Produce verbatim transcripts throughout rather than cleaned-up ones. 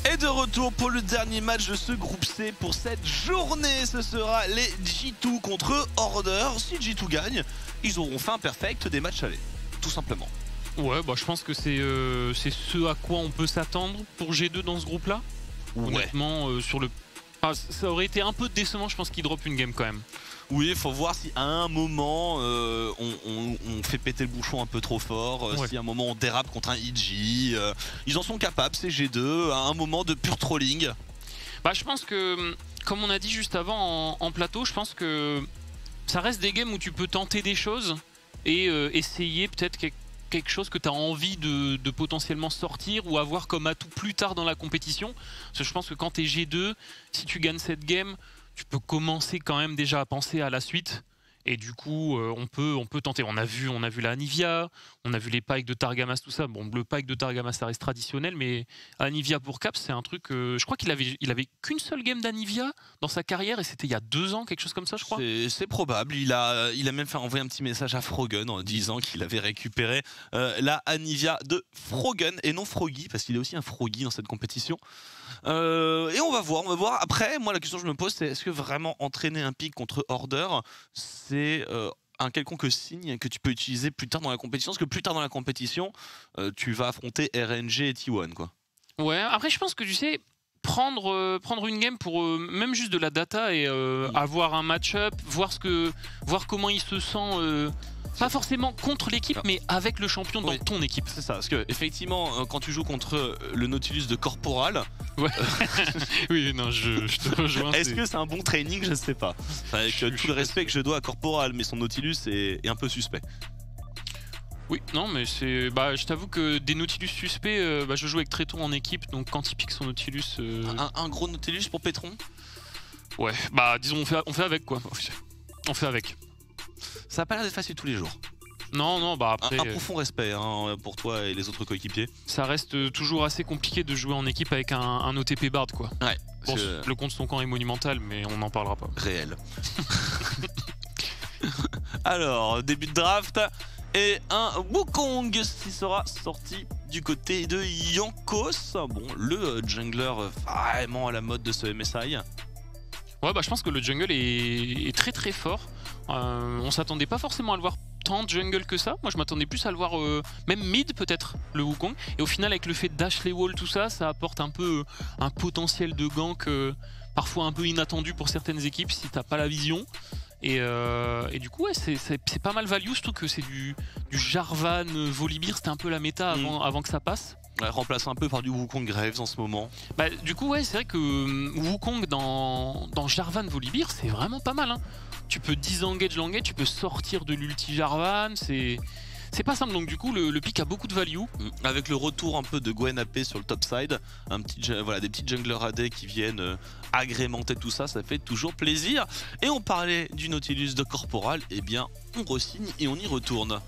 Et de retour pour le dernier match de ce groupe C pour cette journée. Ce sera les G deux contre Order. Si G deux gagne, ils auront fait un perfect des matchs allés, tout simplement. Ouais, bah je pense que c'est euh, c'est ce à quoi on peut s'attendre pour G deux dans ce groupe-là. Ouais. Honnêtement, euh, sur le... Enfin, ça aurait été un peu décevant, je pense qu'il drop une game quand même. Oui, il faut voir si à un moment euh, on, on, on fait péter le bouchon un peu trop fort, euh, ouais. si à un moment on dérape contre un I G. Euh, ils en sont capables, ces G deux, à un moment de pur trolling. Bah, je pense que, comme on a dit juste avant en, en plateau, je pense que ça reste des games où tu peux tenter des choses et euh, essayer peut-être quelque quelque chose que tu as envie de, de potentiellement sortir ou avoir comme atout plus tard dans la compétition. Parce que je pense que quand tu es G deux, si tu gagnes cette game, tu peux commencer quand même déjà à penser à la suite. Et du coup, euh, on, peut, on peut tenter. On a vu, on a vu la Anivia, on a vu les pikes de Targamas, tout ça. Bon, le pike de Targamas, ça reste traditionnel, mais Anivia pour Caps, c'est un truc... Euh, je crois qu'il avait, il avait qu'une seule game d'Anivia dans sa carrière, et c'était il y a deux ans, quelque chose comme ça, je crois. C'est probable. Il a, il a même fait envoyer un petit message à Froggen en disant qu'il avait récupéré euh, la Anivia de Froggen, et non Froggy, parce qu'il est aussi un Froggy dans cette compétition. Euh, et on va voir, on va voir. Après, moi, la question que je me pose, c'est est-ce que vraiment entraîner un pick contre Order, c'est euh, un quelconque signe que tu peux utiliser plus tard dans la compétition? Parce que plus tard dans la compétition, euh, tu vas affronter R N G et T un, quoi. Ouais, après, je pense que tu sais, prendre, euh, prendre une game pour euh, même juste de la data et euh, mmh. avoir un match-up, voir, ce que, voir comment il se sent. Euh, Pas forcément contre l'équipe, mais avec le champion dans oui. ton équipe. C'est ça, parce que effectivement, quand tu joues contre le Nautilus de Corporal... Ouais. Oui, non, je, je te rejoins. Est-ce que c'est un bon training? Je ne sais pas. Avec je, tout je le respect que je dois à Corporal, mais son Nautilus est, est un peu suspect. Oui, non, mais c'est... Bah, je t'avoue que des Nautilus suspects, euh, bah, je joue avec Tréton en équipe, donc quand il pique son Nautilus... Euh... Un, un gros Nautilus pour Pétron? Ouais, bah disons, on fait, on fait avec, quoi. On fait avec. Ça n'a pas l'air d'être facile tous les jours. Non, non, bah après... Un, un profond respect hein, pour toi et les autres coéquipiers. Ça reste toujours assez compliqué de jouer en équipe avec un, un O T P Bard, quoi. Ouais. Bon, le compte son camp est monumental, mais on n'en parlera pas. Réel. Alors, début de draft. Et un Wukong qui sera sorti du côté de Jankos. Bon, le jungler vraiment à la mode de ce M S I. Ouais, bah je pense que le jungle est, est très très fort. Euh, on s'attendait pas forcément à le voir tant de jungle que ça. Moi je m'attendais plus à le voir euh, même mid peut-être, le Wukong. Et au final avec le fait de dash les walls, tout ça, ça apporte un peu euh, un potentiel de gank euh, parfois un peu inattendu pour certaines équipes si t'as pas la vision. Et, euh, et du coup ouais, c'est pas mal value, surtout que c'est du, du Jarvan Volibear, c'était un peu la méta avant, mmh. avant que ça passe. Ouais, remplace un peu par du Wukong Graves en ce moment. Bah, du coup, ouais, c'est vrai que euh, Wukong dans, dans Jarvan Volibear, c'est vraiment pas mal. Hein. Tu peux disengage l'engage, tu peux sortir de l'ulti Jarvan, c'est c'est pas simple. Donc, du coup, le, le pick a beaucoup de value. Avec le retour un peu de Gwen A P sur le top side, un petit, voilà, des petits junglers A D qui viennent euh, agrémenter tout ça, ça fait toujours plaisir. Et on parlait du Nautilus de Corporal, et eh bien, on re-signe et on y retourne.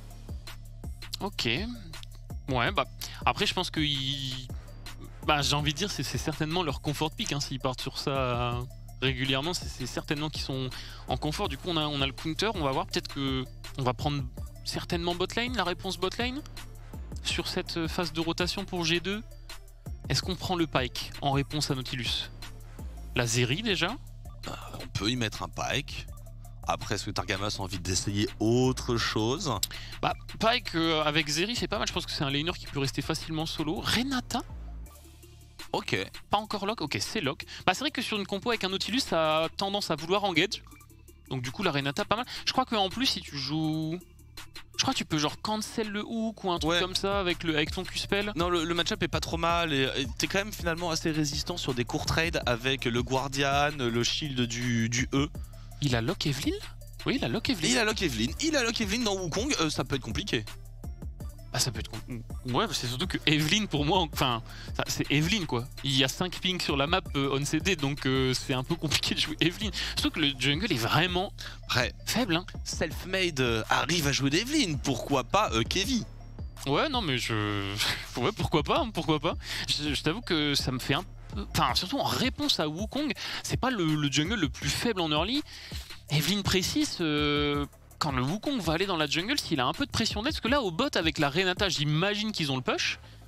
Ok. Ouais, bah après je pense que ils... bah, j'ai envie de dire c'est certainement leur confort pick hein, s'ils partent sur ça euh, régulièrement, c'est certainement qu'ils sont en confort. Du coup on a, on a le counter, on va voir peut-être que on va prendre certainement botlane, la réponse botlane sur cette phase de rotation pour G deux. Est-ce qu'on prend le Pyke en réponse à Nautilus? La Zeri déjà euh, on peut y mettre un Pyke. Après, est-ce que Targamas a envie d'essayer autre chose? Bah, pareil qu'avec Zeri, c'est pas mal. Je pense que c'est un laner qui peut rester facilement solo. Renata? Ok. Pas encore lock? Ok, c'est lock. Bah, c'est vrai que sur une compo avec un Nautilus, ça a tendance à vouloir engage. Donc, du coup, la Renata, pas mal. Je crois qu'en plus, si tu joues. Je crois que tu peux genre cancel le hook ou un truc ouais. comme ça avec, le, avec ton Q-spell. Non, le, le match-up est pas trop mal et t'es quand même finalement assez résistant sur des courts trades avec le Guardian, le shield du, du E. Il a lock Evelyn? Oui, il a lock Evelyn. Il a lock Evelyn. Il a lock Evelyn dans Wukong. Euh, ça peut être compliqué. Bah, ça peut être compliqué. Ouais, c'est surtout que Evelyn, pour moi, enfin, c'est Evelyn quoi. Il y a cinq pings sur la map euh, on C D, donc euh, c'est un peu compliqué de jouer Evelyn. Surtout que le jungle est vraiment ouais. faible. Hein. Self-made euh, arrive à jouer d'Evelyn. Pourquoi pas euh, Kevin? Ouais, non, mais je. Ouais, pourquoi pas, hein, pourquoi pas. Je, je t'avoue que ça me fait un peu. Enfin, surtout en réponse à Wukong, c'est pas le, le jungle le plus faible en early. Evelyn précise, euh, quand le Wukong va aller dans la jungle, s'il a un peu de pression d'aide, parce que là, au bot, avec la Renata, j'imagine qu'ils ont le push.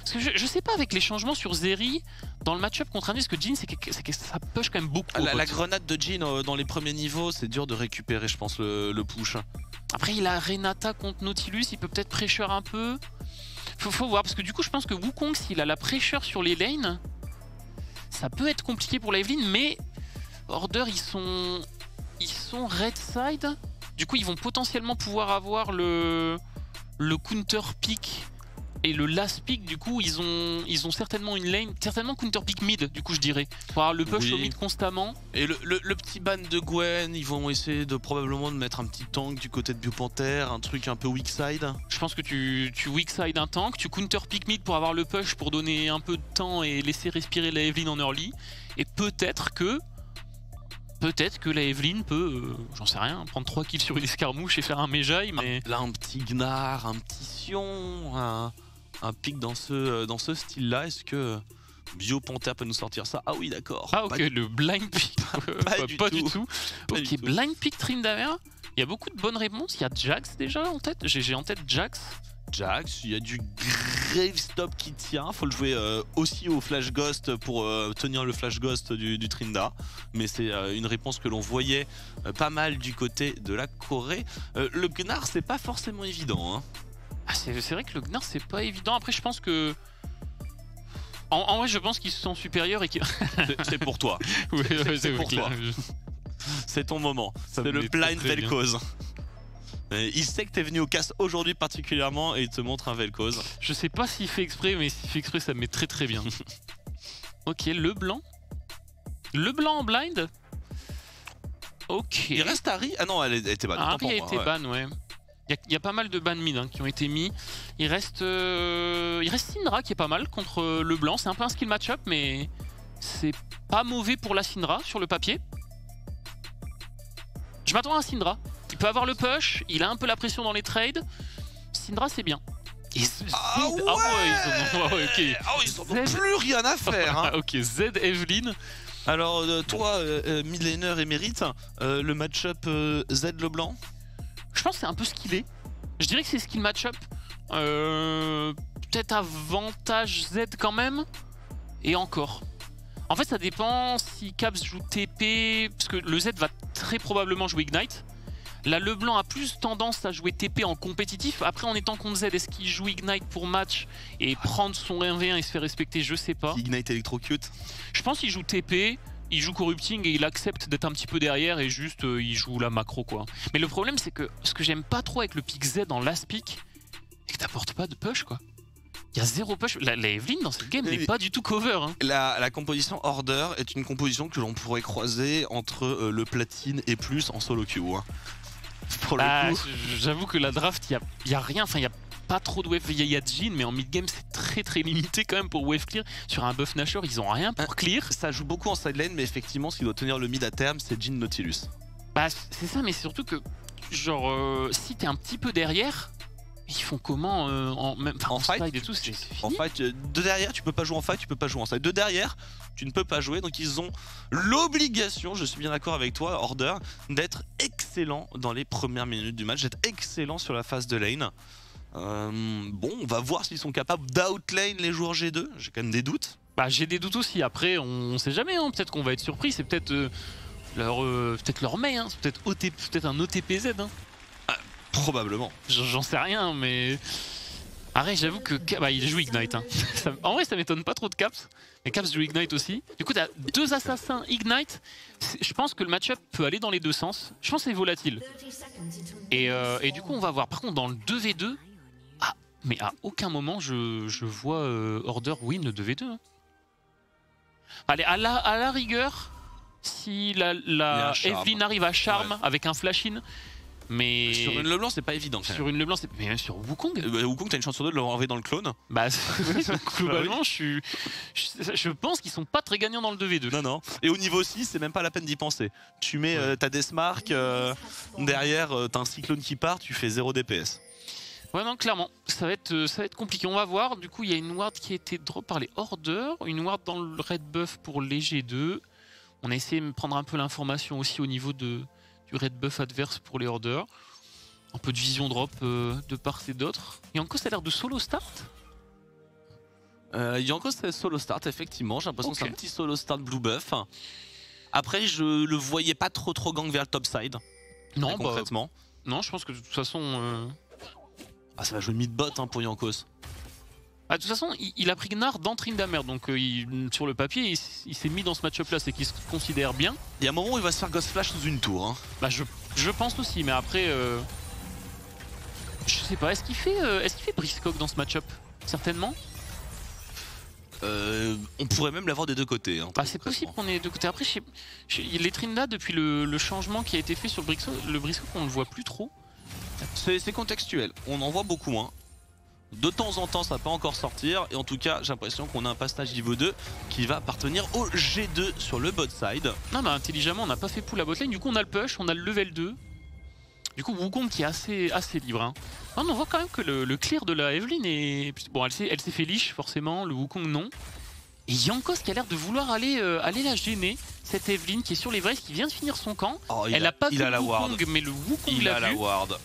Parce que je, je sais pas, avec les changements sur Zeri, dans le match-up contre Andy, parce que Jhin, c'est que, que ça push quand même beaucoup. La, la grenade de Jhin euh, dans les premiers niveaux, c'est dur de récupérer, je pense, le, le push. Après, il a Renata contre Nautilus, il peut peut-être pressure un peu. Faut, faut voir, parce que du coup, je pense que Wukong, s'il a la pressure sur les lanes, ça peut être compliqué pour la Evelynn, mais Order, ils sont, ils sont red side. Du coup, ils vont potentiellement pouvoir avoir le, le counter pick. Et le last pick, du coup, ils ont, ils ont certainement une lane, certainement counter pick mid, du coup, je dirais. Pour avoir le push oui. au mid constamment. Et le, le, le petit ban de Gwen, ils vont essayer de probablement de mettre un petit tank du côté de Biopanther, un truc un peu weak side. Je pense que tu, tu weak side un tank, tu counter pick mid pour avoir le push pour donner un peu de temps et laisser respirer la Evelynn en early. Et peut-être que. Peut-être que la Evelynn peut, euh, j'en sais rien, prendre trois kills sur une escarmouche et faire un Mejai, mais. Là, un petit Gnar, un petit Sion, un. Un pic dans ce, dans ce style-là, est-ce que Biopanther peut nous sortir ça? Ah oui, d'accord. Ah ok, le blind pick, pas, pas, du, pas tout. du tout. Pas ok, du tout. blind pick Tryndamere, il y a beaucoup de bonnes réponses. Il y a Jax déjà en tête, j'ai en tête Jax. Jax, il y a du Gravestop qui tient, faut le jouer euh, aussi au Flash Ghost pour euh, tenir le Flash Ghost du, du Trinda. Mais c'est euh, une réponse que l'on voyait euh, pas mal du côté de la Corée. Euh, le Gnar, c'est pas forcément évident, hein. Ah, c'est vrai que le Gnar c'est pas évident. Après je pense que en, en vrai je pense qu'ils sont supérieurs et qu'ils... C'est pour toi. Oui, c'est c'est pour toi. Je... C'est ton moment. C'est le très, blind très Vel'Koz. Il sait que t'es venu au casse aujourd'hui particulièrement et il te montre un Vel'Koz. Je sais pas s'il fait exprès, mais s'il fait exprès ça me met très très bien. Ok, le blanc. Le blanc en blind. Ok. Il reste Harry. Ah non, elle était ban. Ah, Harry a moi, été ouais. ban, ouais. Il y, y a pas mal de bans mid hein, qui ont été mis. Il reste, euh, il reste Syndra qui est pas mal contre euh, le blanc. C'est un peu un skill match-up, mais c'est pas mauvais pour la Syndra sur le papier. Je m'attends à un Syndra. Il peut avoir le push, il a un peu la pression dans les trades. Syndra, c'est bien. Et ah, ouais ah ouais, ils ont, ouais, okay. ah, ils ont plus rien à faire. Hein. Ok, Z Evelynn. Alors, euh, toi, euh, mid laner émérite, euh, le match-up euh, Z le blanc. Je pense que c'est un peu skillé. Je dirais que c'est skill match-up. Euh, Peut-être avantage Z quand même. Et encore. En fait, ça dépend si Caps joue T P. Parce que le Z va très probablement jouer Ignite. Là, le blanc a plus tendance à jouer T P en compétitif. Après, en étant contre Z, est-ce qu'il joue Ignite pour match et prendre son un v un et se faire respecter? Je sais pas. Ignite Electrocute. Je pense qu'il joue T P. Il joue Corrupting et il accepte d'être un petit peu derrière et juste euh, il joue la macro quoi. Mais le problème c'est que ce que j'aime pas trop avec le pick Z dans last pick, c'est que t'apportes pas de push quoi. Il y a zéro push. La, la Evelynn dans cette game n'est pas du tout cover. Hein. La, la composition Order est une composition que l'on pourrait croiser entre euh, le platine et plus en solo queue. Hein. Pour ah, le coup. J'avoue que la draft, il y a, y a rien. Enfin, il y a pas trop de wave. Il y, y a Jhin, mais en mid game c'est très très limité quand même pour wave clear. Sur un buff Nashor, ils ont rien pour clear. Ça joue beaucoup en side lane, mais effectivement, ce qui doit tenir le mid à terme, c'est Jhin Nautilus. Bah, c'est ça, mais c'est surtout que, genre, euh, si t'es un petit peu derrière, ils font comment euh, en, même, en, en fight slide et tout, c'est En fight, de derrière, tu peux pas jouer en fight, tu peux pas jouer en side. De derrière, tu ne peux pas jouer, donc ils ont l'obligation, je suis bien d'accord avec toi, Order, d'être excellent dans les premières minutes du match, d'être excellent sur la phase de lane. Euh, bon, on va voir s'ils sont capables d'outlane les joueurs G deux, j'ai quand même des doutes. Bah, j'ai des doutes aussi, après, on, on sait jamais, hein. Peut-être qu'on va être surpris, c'est peut-être euh, leur, euh, peut-être leur main, hein. C'est peut-être peut un O T P Z. Hein. Ah, probablement. J'en sais rien, mais. Arrête, j'avoue que bah, il joue Ignite. Hein. Ça, en vrai, ça m'étonne pas trop de Caps. Mais Caps joue Ignite aussi. Du coup, t'as deux assassins Ignite. Je pense que le match-up peut aller dans les deux sens. Je pense que c'est volatile. Et, euh, et du coup, on va voir. Par contre, dans le deux v deux, ah, mais à aucun moment je, je vois euh, Order win le deux v deux. Hein. Allez, à la, à la rigueur, si la, la Evelynn arrive à charme ouais. avec un flash-in. Mais sur une LeBlanc c'est pas évident. Sur une LeBlanc c'est mais même sur Wukong. Euh, bah, Wukong t'as une chance sur deux de le renvoyer dans le clone. Bah globalement je suis, je, je pense qu'ils sont pas très gagnants dans le deux v deux. Non non. Et au niveau six c'est même pas la peine d'y penser. Tu mets ouais. euh, ta Deathmark euh, derrière, euh, t'as un cyclone qui part, tu fais zéro D P S. Ouais non clairement ça va être ça va être compliqué. On va voir. Du coup il y a une ward qui a été drop par les Order, une ward dans le red buff pour les G deux. On a essayé de prendre un peu l'information aussi au niveau de du red buff adverse pour les Order. Un peu de vision drop euh, de part et d'autre. Et encore ça a l'air de solo start. Euh, Yankos c'est solo start, effectivement. J'ai l'impression Ok. que c'est un petit solo start blue buff. Après, je le voyais pas trop trop gang vers le top side. Non, très bah, concrètement. non, je pense que de toute façon. euh, Ah, ça va jouer mid bot hein, pour Yankos. Ah, de toute façon, il, il a pris Gnar dans Tryndamere, donc euh, il- sur le papier, il, s- il s'est mis dans ce match-up là, c'est qu'il se considère bien. Il y a un moment où il va se faire Ghost Flash sous une tour. Hein. Bah, je, je pense aussi, mais après. euh, Je sais pas, est-ce qu'il fait, euh, est-ce qu'il fait Briscoe dans ce match-up? Certainement. Euh, on pourrait même l'avoir des deux côtés. Hein, Bah, très c'est concrètement. possible qu'on ait de côté. Après, je sais- je- les Trinda, depuis le, le changement qui a été fait sur le Briscoe, le Briscoe, on le voit plus trop. C'est c'est contextuel, on en voit beaucoup moins. De temps en temps, ça peut encore sortir. Et en tout cas, j'ai l'impression qu'on a un passage niveau deux qui va appartenir au G deux sur le bot side. Non, mais intelligemment, on n'a pas fait pull à botlane. Du coup, on a le push, on a le level deux. Du coup, Wukong qui est assez, assez libre. Hein. Non, on voit quand même que le, le clear de la Evelyn est. Bon, elle s'est elle s'est fait liche, forcément. Le Wukong, non. Et Yankos qui a l'air de vouloir aller, euh, aller la gêner. Cette Evelyn qui est sur les Vrays, qui vient de finir son camp. Oh, il Elle a, pas il vu a le la ward. Wukong, mais le Wukong Il l'a a la vu. ward.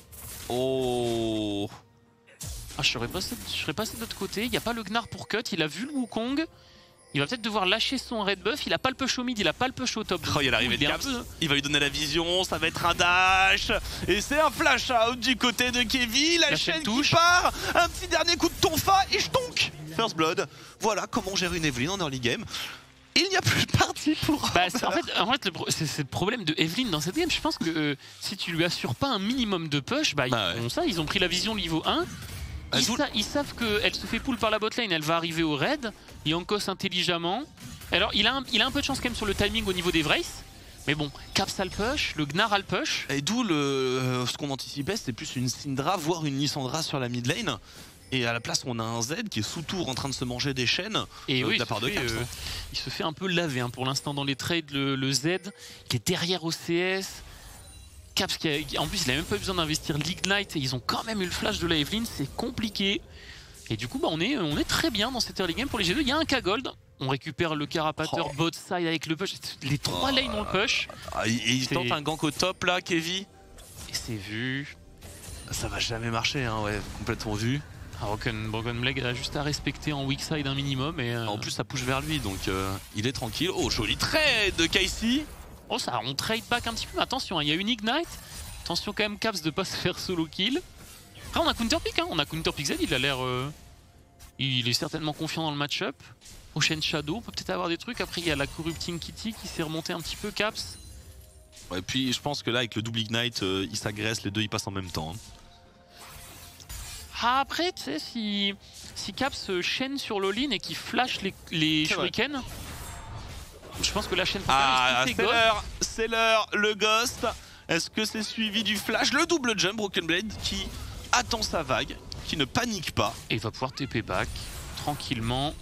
Oh. Ah, je serais passé, je serais passé de l'autre côté. Il n'y a pas le Gnar pour cut. Il a vu le Wukong. Il va peut-être devoir lâcher son red buff. Il a pas le push au mid, il a pas le push au top. Oh, il y a l'arrivée de est un Caps. peu- Il va lui donner la vision, ça va être un dash. Et c'est un flash out du côté de Kevin. La, La chaîne chaîne qui touche. part. Un petit dernier coup de tonfa et je tonk. First blood. Voilà comment gérer une Evelyn en early game. Il n'y a plus de partie pour. Bah, c'est- en fait, en fait le pro- c'est c'est le problème de Evelyn dans cette game. Je pense que euh, si tu lui assures pas un minimum de push, bah, Bah ils ouais. font ça. Ils ont pris la vision niveau un. Bah, Ils, d'où- sa- ils savent qu'elle se fait pull par la botlane, elle va arriver au raid. Yankos intelligemment. Alors, il a, un, il a un peu de chance quand même sur le timing au niveau des Vrays. Mais bon, Caps a le push, le Gnar a le push. Et d'où le euh, ce qu'on anticipait, c'était plus une Syndra, voire une Lissandra sur la mid lane. Et à la place, on a un Z qui est sous tour en train de se manger des chaînes Et euh, oui, de la il part se de fait, Caps. euh, hein. il se fait un peu laver hein, pour l'instant dans les trades. Le, le Z, il est derrière O C S. Caps, qui a- qui- en plus, il a même pas eu besoin d'investir l'Ignite. Et ils ont quand même eu le flash de la Evelyn, c'est compliqué. Et du coup, bah, on, est, on est très bien dans cette early game pour les G deux. Il y a un K-Gold. On récupère le carapateur Oh. bot side avec le push. Les trois Oh. lanes ont le push. Ah, et il c'est- tente un gank au top là, Kevin. Et c'est vu. Ça va jamais marcher, hein, ouais, complètement vu. Ah, Broken, Broken Blade a juste à respecter en weak side un minimum. Et, euh, En plus, ça pousse vers lui, donc euh, il est tranquille. Oh, joli trade de Kai'Si. oh, ça, on trade back un petit peu. Mais attention, hein, il y a une Ignite. Attention quand même, Caps de pas se faire solo kill. Après, on a counter pick. Hein. On a counter pick Z. Il a l'air. euh, Il est certainement confiant dans le match-up. Prochaine Shadow, on peut peut-être avoir des trucs. Après, il y a la Corrupting Kitty qui s'est remontée un petit peu, Caps. Ouais, puis je pense que là, avec le double Ignite, euh, ils s'agressent, les deux ils passent en même temps. hein. Ah, après, tu sais, si, si Caps euh, chaîne sur l'all-in et qu'il flash les, les C'est vrai. shurikens, je pense que la chaîne peut Ah, quand même c'est skipper God. l'heure, c'est l'heure, le Ghost. Est-ce que c'est suivi du flash? Le double jump, Broken Blade qui attend sa vague, qui ne panique pas. Et il va pouvoir T P back tranquillement.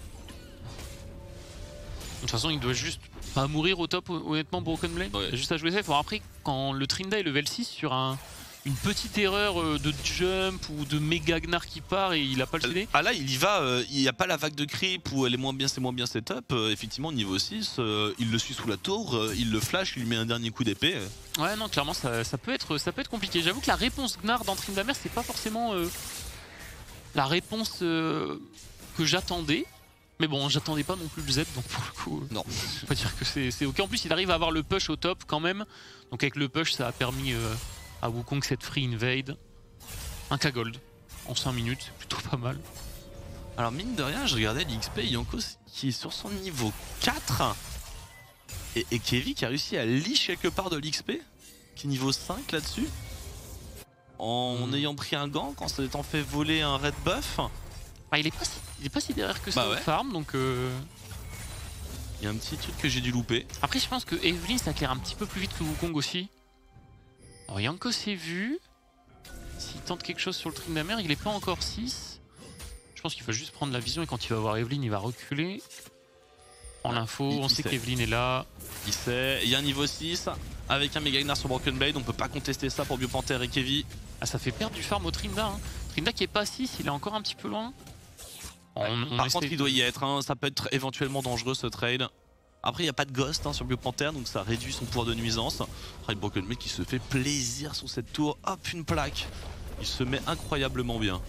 De toute façon, il doit juste pas mourir au top, honnêtement, Broken Blade. Ouais. Il a juste à jouer safe. Alors après, quand le Trinda est level six sur un, une petite erreur euh, de jump ou de méga Gnar qui part et il a pas le C D. Ah là, il y va, euh, il n'y a pas la vague de creep où elle est moins bien, c'est moins bien setup. Euh, effectivement, niveau six, euh, il le suit sous la tour, euh, il le flash, il lui met un dernier coup d'épée. euh. Ouais, non, clairement, ça, ça peut être, ça peut être compliqué. J'avoue que la réponse Gnar dans Tryndamere, c'est pas forcément euh, la réponse euh, que j'attendais. Mais bon, j'attendais pas non plus le Z, donc pour le coup, euh, Non. on va dire que c'est c'est ok. En plus, il arrive à avoir le push au top quand même. Donc avec le push, ça a permis euh, à Wukong cette free invade. Un K-Gold en cinq minutes, c'est plutôt pas mal. Alors mine de rien, je regardais l'X P, Yankos qui est sur son niveau quatre. Et, et Kevin qui a réussi à leash quelque part de l'X P, qui est niveau cinq là-dessus. En Hmm. ayant pris un gank, en s'étant fait voler un red buff. Bah, il, est pas si, il est pas si derrière que ça Bah au ouais. farm, donc... euh, Il y a un petit truc que j'ai dû louper. Après, je pense que Evelyn, ça claire un petit peu plus vite que Wukong aussi. Alors, Yankos est vu. S'il tente quelque chose sur le Tryndamere, il est pas encore six. Je pense qu'il va juste prendre la vision et quand il va voir Evelyn, il va reculer. En l'info, il- on il sait sait. qu'Evelyn est là. Il sait, il y a un niveau six avec un Mega Gnar sur Broken Blade, on peut pas contester ça pour Biopanther et Kevin. Ah, ça fait perdre du farm au Trinda. Hein. Trinda qui est pas six, il est encore un petit peu loin. On- on Par essaie- contre, il doit y être, hein, ça peut être éventuellement dangereux ce trade. Après, il n'y a pas de ghost hein, sur Biopanther, donc ça réduit son pouvoir de nuisance. Après, Broken Blade qui se fait plaisir sur cette tour. Hop, une plaque. Il se met incroyablement bien.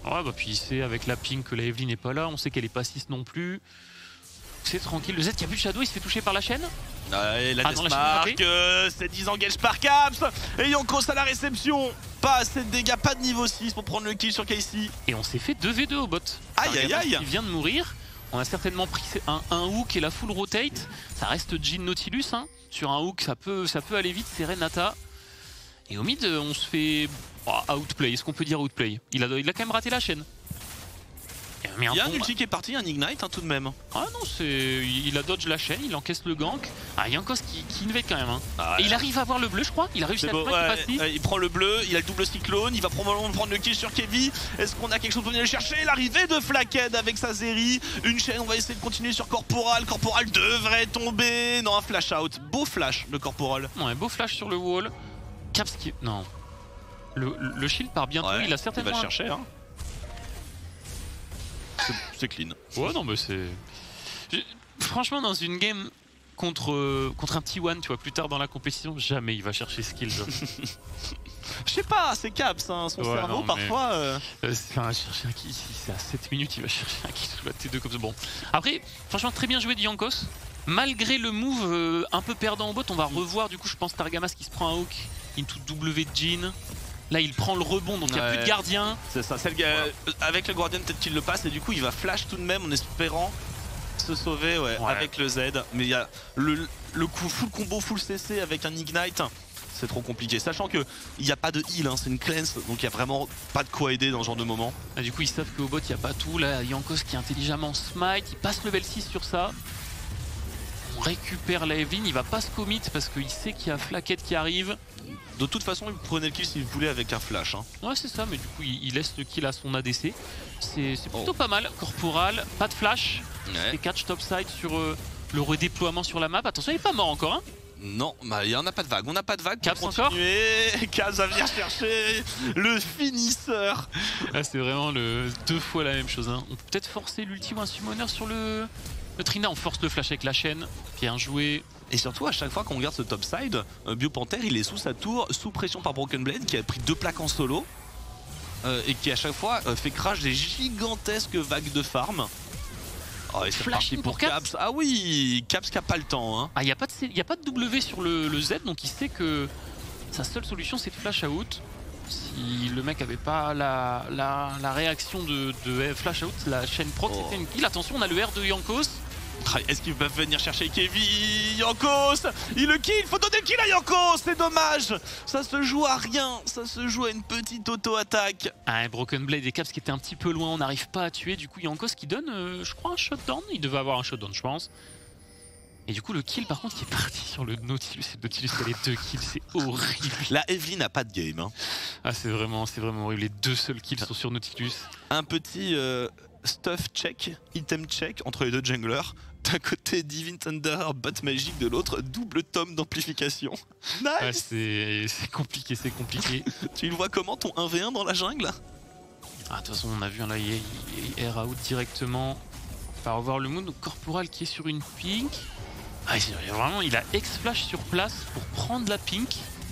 Ouais, bah puis il sait avec la ping que la Evelyn n'est pas là, on sait qu'elle est pas six non plus. C'est tranquille, le Z qui a plus de Shadow, il se fait toucher par la chaîne. Ouais, la ah, non, Deathmark, euh, c'est disengage par Caps. Et Jankos à la réception. Pas assez de dégâts, pas de niveau six pour prendre le kill sur Kaycee. Et on s'est fait deux v deux au bot. Aïe aïe aïe. Il vient de mourir. On a certainement pris un, un hook et la full rotate. Ça reste Jhin Nautilus. Hein. Sur un hook, ça peut, ça peut aller vite, c'est Renata. Et au mid, on se fait oh, outplay. Est-ce qu'on peut dire outplay? il a, il a quand même raté la chaîne. Il y a un ulti qui est parti, un ignite hein, tout de même. Ah non, c'est il a dodge la chaîne, il encaisse le gank. Ah, Jankos qui, qui invade quand même. Hein. Ah, et il arrive à avoir le bleu, je crois. Il a réussi à beau, ouais, euh, il prend le bleu, il a le double cyclone, il va probablement prendre le kill sur Kevin. Est-ce qu'on a quelque chose pour venir le chercher? L'arrivée de Flakked avec sa série. Une chaîne, on va essayer de continuer sur Corporal. Corporal devrait tomber. Non, un flash out. Beau flash, le Corporal. Ouais, beau flash sur le wall. Caps qui. Non. Le, le shield part bientôt, ouais, il a certainement. Il va le chercher, hein. C'est clean. Ouais, non, mais c'est. Franchement, dans une game contre, contre un T un, tu vois, plus tard dans la compétition, jamais il va chercher skill. Je sais pas, c'est Caps, hein, son ouais, cerveau non, parfois. Euh... Euh, enfin, chercher un kill, si c'est à sept minutes, il va chercher un kill sur la T deux comme ça. Bon. Après, franchement, très bien joué de Jankos. Malgré le move euh, un peu perdant au bot, on va revoir du coup, je pense, Targamas qui se prend un hook into W de Jhin. Là, il prend le rebond, donc il ouais. n'y a plus de gardien. C'est ça, c'est le gars. Ouais. Avec le gardien, peut-être qu'il le passe, et du coup, il va flash tout de même en espérant se sauver ouais, ouais. avec le Z. Mais il y a le, le coup full combo, full C C avec un Ignite. C'est trop compliqué. Sachant qu'il n'y a pas de heal, hein, c'est une cleanse, donc il n'y a vraiment pas de quoi aider dans ce genre de moment. Ah, du coup, ils savent qu'au bot, il n'y a pas tout. Là, Jankos qui intelligemment smite, il passe level six sur ça. On récupère la Evelyn, il va pas se commit parce qu'il sait qu'il y a Flakked qui arrive. De toute façon, il prenait le kill s'il voulait avec un flash. Hein. Ouais, c'est ça, mais du coup, il, il laisse le kill à son A D C. C'est plutôt oh. pas mal. Corporal, pas de flash. Ouais. Et catch topside sur euh, le redéploiement sur la map. Attention, il est pas mort encore. Hein. Non, bah, il n'y en a pas de vague. On n'a pas de vague. Caps encore. Caps va venir chercher le finisseur. Là, c'est vraiment le deux fois la même chose. Hein. On peut peut-être forcer l'ulti ou un summoner sur le. Le Trina, on force le flash avec la chaîne. Bien joué. Et surtout, à chaque fois qu'on regarde ce topside, euh, Biopanther, il est sous sa tour, sous pression par Broken Blade, qui a pris deux plaques en solo. Euh, et qui à chaque fois euh, fait crash des gigantesques vagues de farm. Oh, et c'est parti pour Caps. Caps. Ah oui, Caps qui a pas le temps. Hein. Ah, il n'y a, a pas de W sur le, le Z, donc il sait que sa seule solution, c'est de flash out. Si le mec avait pas la, la, la réaction de, de flash out, la chaîne proc, oh. c'était une kill. Attention, on a le R de Jankos. Est-ce qu'ils peuvent venir chercher Kevin? Jankos, il le kill, il faut donner le kill à Jankos, c'est dommage. Ça se joue à rien, ça se joue à une petite auto-attaque. Ah, Broken Blade et Caps qui étaient un petit peu loin, on n'arrive pas à tuer. Du coup, Jankos qui donne, euh, je crois, un shutdown. Il devait avoir un shutdown, je pense. Et du coup, le kill, par contre, qui est parti sur le Nautilus. Et le Nautilus, il a les deux kills, c'est horrible. La Evelyn n'a pas de game. Hein. Ah, c'est vraiment, c'est vraiment horrible. Les deux seuls kills sont sur Nautilus. Un petit euh, stuff check, item check entre les deux junglers. D'un côté, Divine Thunder, bot magique de l'autre, double tome d'amplification. Nice. Ah, c'est compliqué, c'est compliqué. Tu le vois comment ton un v un dans la jungle? Ah, de toute façon, on a vu, là, il, il air out directement. On va revoir le moon, donc Corporal qui est sur une pink. Ah, vraiment, il a ex-flash sur place pour prendre la pink.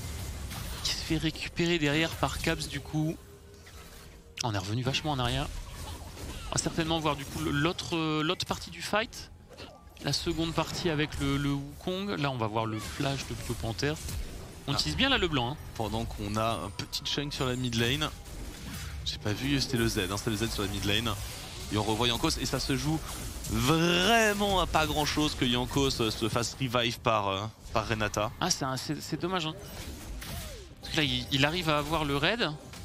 Qui se fait récupérer derrière par Caps, du coup. On est revenu vachement en arrière. On va certainement voir, du coup, l'autre l'autre partie du fight. La seconde partie avec le, le Wukong. Là, on va voir le flash de Biopanther. On utilise ah. bien là le blanc. Hein. Pendant qu'on a un petit chunk sur la mid lane. J'ai pas vu, c'était le Z. Hein, c'était le Z sur la mid lane. Et on revoit Jankos et ça se joue vraiment à pas grand chose que Jankos se fasse revive par, euh, par Renata. Ah, c'est dommage. Hein. Parce que là, il, il arrive à avoir le raid.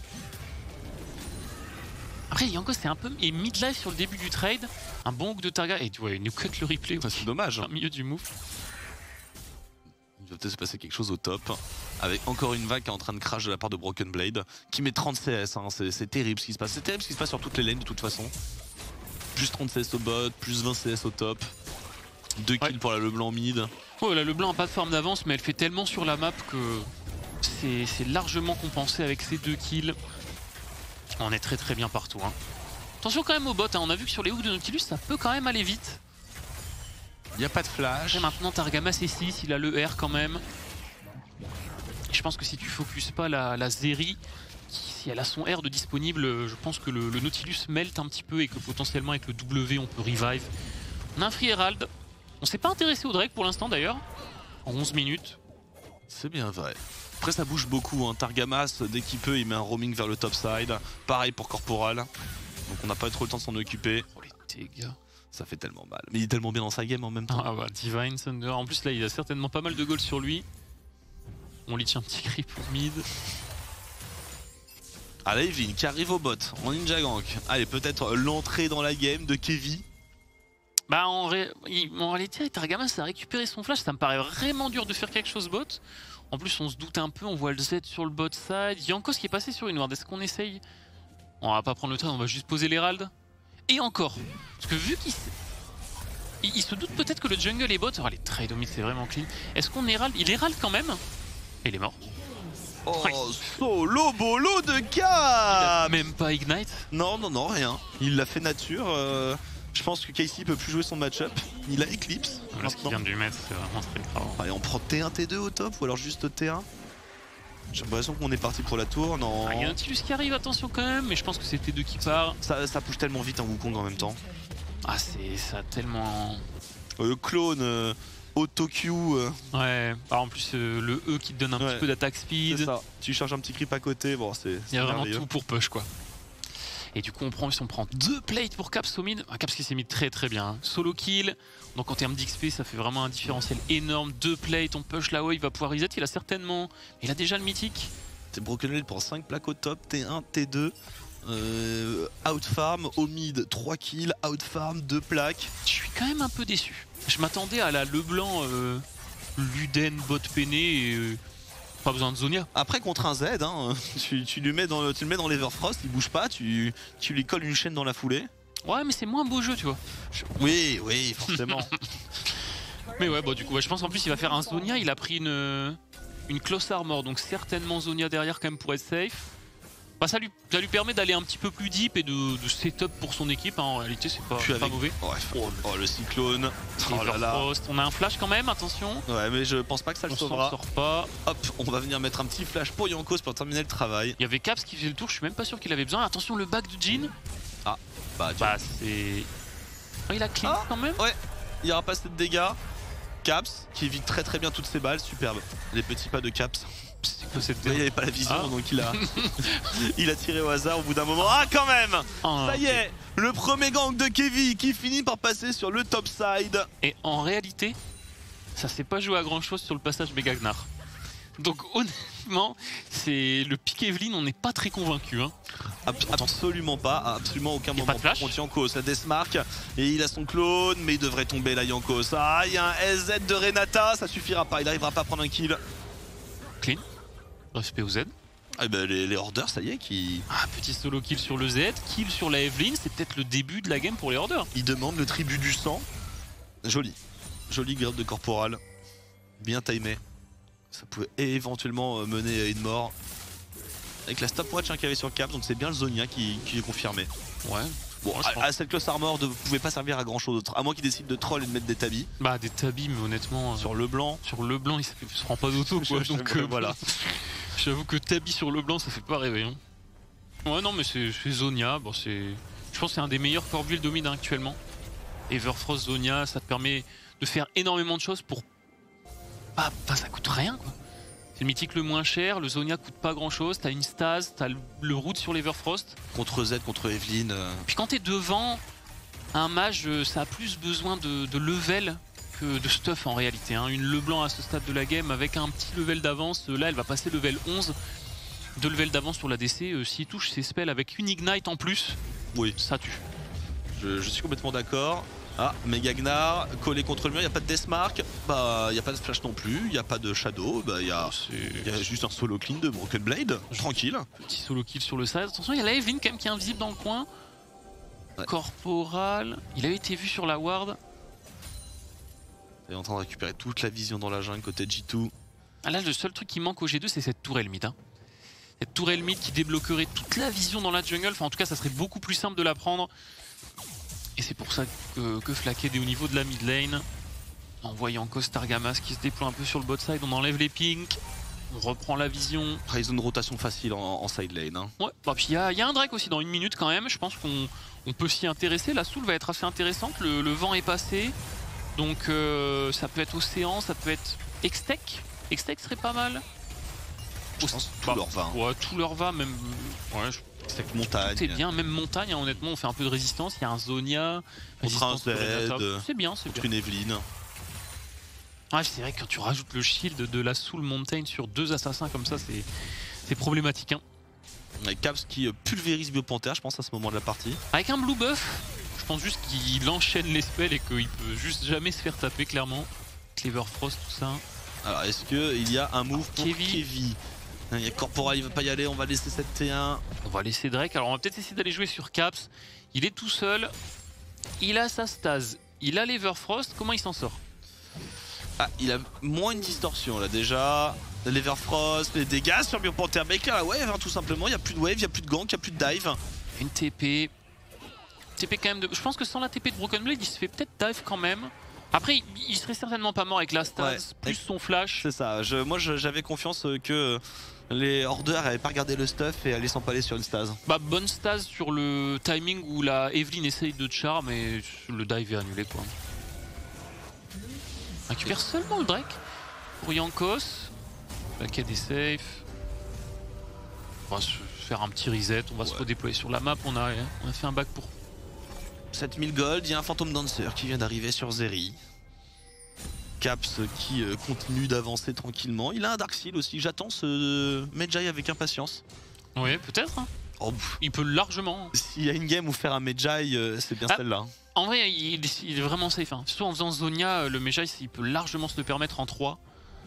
Après, Jankos c'est un peu et mid-life sur le début du trade. Un bon hook de Targa. Et tu vois, il nous cut le replay. C'est dommage. Au milieu du move. Il va peut-être se passer quelque chose au top. Avec encore une vague qui est en train de crash de la part de Broken Blade. Qui met trente C S. Hein. C'est terrible ce qui se passe. C'est terrible ce qui se passe sur toutes les lanes de toute façon. Plus trente C S au bot, plus vingt C S au top. deux kills ouais. pour la Leblanc mid. Oh, la Leblanc n'a pas de forme d'avance, mais elle fait tellement sur la map que c'est largement compensé avec ces deux kills. On est très très bien partout. Hein. Attention quand même au bot, hein. On a vu que sur les hooks de Nautilus, ça peut quand même aller vite. Il n'y a pas de flash. Et maintenant, Targamas est six, il a le R quand même. Et je pense que si tu focuses pas la, la Zeri, qui si elle a son R de disponible, je pense que le, le Nautilus melt un petit peu et que potentiellement avec le W on peut revive. On a un Free Herald. On s'est pas intéressé au Drake pour l'instant d'ailleurs. En onze minutes. C'est bien vrai. Après ça bouge beaucoup, hein. Targamas, dès qu'il peut, il met un roaming vers le top side. Pareil pour Corporal. Donc on n'a pas trop le temps de s'en occuper. Oh les dégâts. Ça fait tellement mal. Mais il est tellement bien dans sa game en même temps. Ah bah Divine Thunder. En plus là il a certainement pas mal de gold sur lui. On lui tient un petit creep mid. Allez, Evelyn qui arrive au bot en ninja gank. Allez, peut-être l'entrée dans la game de Kevin. Bah en, ré... en réalité Targamas a récupéré son flash, ça me paraît vraiment dur de faire quelque chose bot. En plus on se doute un peu, on voit le Z sur le bot side. Yankos qui est passé sur une ward, est-ce qu'on essaye? On va pas prendre le temps, on va juste poser l'Herald. Et encore, parce que vu qu'il il, il se doute peut-être que le jungle est bot, alors les trades au mid c'est vraiment clean. Est-ce qu'on Herald? Il Herald quand même. Et il est mort. Oh, Ouais. solo bolo de Il a Cap. même pas Ignite. Non, non, non, rien. Il l'a fait nature. euh, Je pense que Casey peut plus jouer son match-up. Il a Eclipse. Là, ce qu'il vient de lui mettre, c'est vraiment très grave. Allez, on prend T un, T deux au top ou alors juste T un. J'ai l'impression qu'on est parti pour la tour. Non. Ah, il y a un Nautilus qui arrive, attention quand même, mais je pense que c'est T deux qui part. Ça, ça pousse tellement vite un Wukong en même temps. Ah, c'est ça tellement. Euh, clone, euh, auto-Q. euh, Ouais, ah, en plus euh, le E qui te donne un Ouais. petit peu d'attaque c'est speed. ça. Tu charges un petit creep à côté. Bon, c'est. Il y a vraiment merveilleux. tout pour push quoi. Et du coup on prend, on prend deux plates pour Caps au mid. Ah, Caps qui s'est mis très très bien. Hein. Solo kill. Donc en termes d'X P ça fait vraiment un différentiel énorme. Deux plates, on push là-haut, il va pouvoir reset. Il a certainement. Il a déjà le mythique. C'est Broken Rail pour cinq plaques au top. T un, T deux. Euh, outfarm au mid, trois kills. Outfarm, deux plaques. Je suis quand même un peu déçu. Je m'attendais à la Leblanc, euh, Luden, bot peiné et euh, pas besoin de Zonia. Après contre un Z, hein, tu, tu, lui mets dans le, tu le mets dans l'Everfrost, il bouge pas, tu, tu lui colles une chaîne dans la foulée. Ouais mais c'est moins beau jeu tu vois. Oui, oui, forcément. Mais ouais bon du coup ouais, je pense en plus il va faire un Zonia, il a pris une, une close armor donc certainement Zonia derrière quand même pour être safe. Bah, ça, lui, ça lui permet d'aller un petit peu plus deep et de, de setup pour son équipe, hein. En réalité c'est pas, Puis pas avec- mauvais. Ouais, oh, oh, le cyclone. Oh là là. Everfrost. On a un flash quand même, attention. Ouais, mais je pense pas que ça le On s'en sauvera. sort pas. Hop, on va venir mettre un petit flash pour Yankos pour terminer le travail. Il y avait Caps qui faisait le tour, je suis même pas sûr qu'il avait besoin. Attention le back de Jin. Bah, tiens, Bah c'est... Oh, il a clean Ah. quand même. il y aura pas assez de dégâts. Caps qui évite très très bien toutes ses balles, superbe. Les petits pas de Caps. C'est quoi cette Mais il merde? avait pas la vision, Ah. donc il a, il a tiré au hasard au bout d'un moment. Ah, quand même! Ah, Ça y ok. est, le premier gang de Kevin qui finit par passer sur le top side. Et en réalité, ça s'est pas joué à grand chose sur le passage Megagnar. Donc honnêtement, c'est le pick Evelyn, on n'est pas très convaincu. Hein. Ab- absolument pas, à absolument aucun Y a moment. pas de flash. Par contre, Yankos a Deathmark et il a son clone, mais il devrait tomber là, Yankos. Ah, il y a un S Z de Renata, ça suffira pas, il n'arrivera pas à prendre un kill. Clean. Respect au Z. Ah ben les, les orders, ça y est, qui Ah, petit solo kill sur le Z, kill sur la Evelyn, c'est peut-être le début de la game pour les orders. ils demandent le tribut du sang. Joli, joli grab de corporal, bien timé. Ça pouvait éventuellement euh, mener à une mort. Avec la stopwatch hein, qu'il y avait sur le cap, donc c'est bien le Zonia qui, qui est confirmé. Ouais. Bon, Ouais, je à, pense. à cette close armor ne pouvait pas servir à grand chose d'autre, à moins qu'il décide de troll et de mettre des tabis. Bah des tabis, mais honnêtement, euh, Sur le blanc, sur le blanc, il se, il se prend pas d'auto quoi. Je- donc je- euh, voilà. J'avoue que tabi sur le blanc, ça fait pas rêver. Hein. Ouais, non, mais c'est c'est Zonia. Bon, c'est. Je pense que c'est un des meilleurs core build au mid hein, actuellement. Everfrost Zonia, ça te permet de faire énormément de choses pour. Bah, bah ça coûte rien quoi. C'est le mythique le moins cher, le Zonia coûte pas grand chose, t'as une stase, t'as le, le route sur l'Everfrost. contre Z, contre Evelyn. euh, Puis quand t'es devant un mage, euh, ça a plus besoin de, de level que de stuff en réalité. Hein. Une Leblanc à ce stade de la game avec un petit level d'avance, euh, là elle va passer level onze. Deux level d'avance sur la D C, euh, s'il touche ses spells avec une Ignite en plus, Oui, ça tue. je, je suis complètement d'accord. Ah, Megagnar, collé contre le mur, il n'y a pas de Deathmark, bah il n'y a pas de flash non plus, il n'y a pas de Shadow, bah il y a, y a juste un solo clean de Broken Blade, tranquille. Petit solo kill sur le side. Attention, il y a la Evelyn quand même qui est invisible dans le coin. Ouais. Corporal, il a été vu sur la ward. Il est en train de récupérer toute la vision dans la jungle côté G deux. Ah là, le seul truc qui manque au G deux, c'est cette tourelle mid. Hein. Cette tourelle mid qui débloquerait toute la vision dans la jungle. Enfin, en tout cas, ça serait beaucoup plus simple de la prendre. Et c'est pour ça que, que Flakked est au niveau de la mid lane. En voyant Targamas qui se déploie un peu sur le bot side, on enlève les pinks. On reprend la vision. Après, ils ont une rotation facile en, en side lane. Hein. Ouais, bah, puis il y, y a un Drake aussi dans une minute quand même. Je pense qu'on on peut s'y intéresser. La Soul va être assez intéressante. Le, le vent est passé. Donc euh, ça peut être Océan, ça peut être Extec. Extec serait pas mal. Je pense tout bah, leur va. Hein. Ouais, tout leur va, même. Ouais, je... Extec montagne. C'est bien, même montagne, hein, honnêtement, on fait un peu de résistance. Il y a un Zonia. Contre un Z. C'est bien, c'est bien. Une Evelyn. Ah, c'est vrai que quand tu rajoutes le shield de la Soul Mountain sur deux assassins comme ça, c'est problématique. Hein. Avec Caps qui pulvérise Biopanther, je pense, à ce moment de la partie. Avec un blue buff, je pense juste qu'il enchaîne les spells et qu'il peut juste jamais se faire taper, clairement. Cleaver Frost, tout ça. Alors, est-ce qu'il y a un move pour Kevin. Kevin? Il y a Corporal, il veut pas y aller, on va laisser sept T un. On va laisser Drake, alors on va peut-être essayer d'aller jouer sur Caps. Il est tout seul, il a sa stase, il a l'Everfrost, comment il s'en sort? Ah, il a moins une distorsion là déjà. L'Everfrost, les dégâts sur Biopanther. Baker la wave, hein, tout simplement. Il n'y a plus de wave, il n'y a plus de gank, il n'y a plus de dive. Une T P. T P quand même de. Je pense que sans la T P de Broken Blade, il se fait peut-être dive quand même. Après, il serait certainement pas mort avec la stase, ouais, plus avec... son flash. C'est ça. Je, moi, j'avais confiance que les Hordeurs n'avaient pas regardé le stuff et allaient s'empaler sur une stase. Bah, bonne stase sur le timing où la Evelyn essaye de charm et le dive est annulé, quoi. Récupère seulement le Drake pour Jankos. La K D safe. On va se faire un petit reset, on va ouais. se redéployer sur la map. On a, on a fait un back pour sept mille gold. Il y a un Phantom Dancer qui vient d'arriver sur Zeri. Caps qui euh, continue d'avancer tranquillement. Il a un Dark Seal aussi. J'attends ce euh, Medjay avec impatience. Oui, peut-être. Hein. Oh, il peut largement. S'il y a une game où faire un Medjay, euh, c'est bien ah. celle-là. En vrai, il, il est vraiment safe. Hein. Surtout en faisant Zonia, le Medjay, il peut largement se le permettre en trois.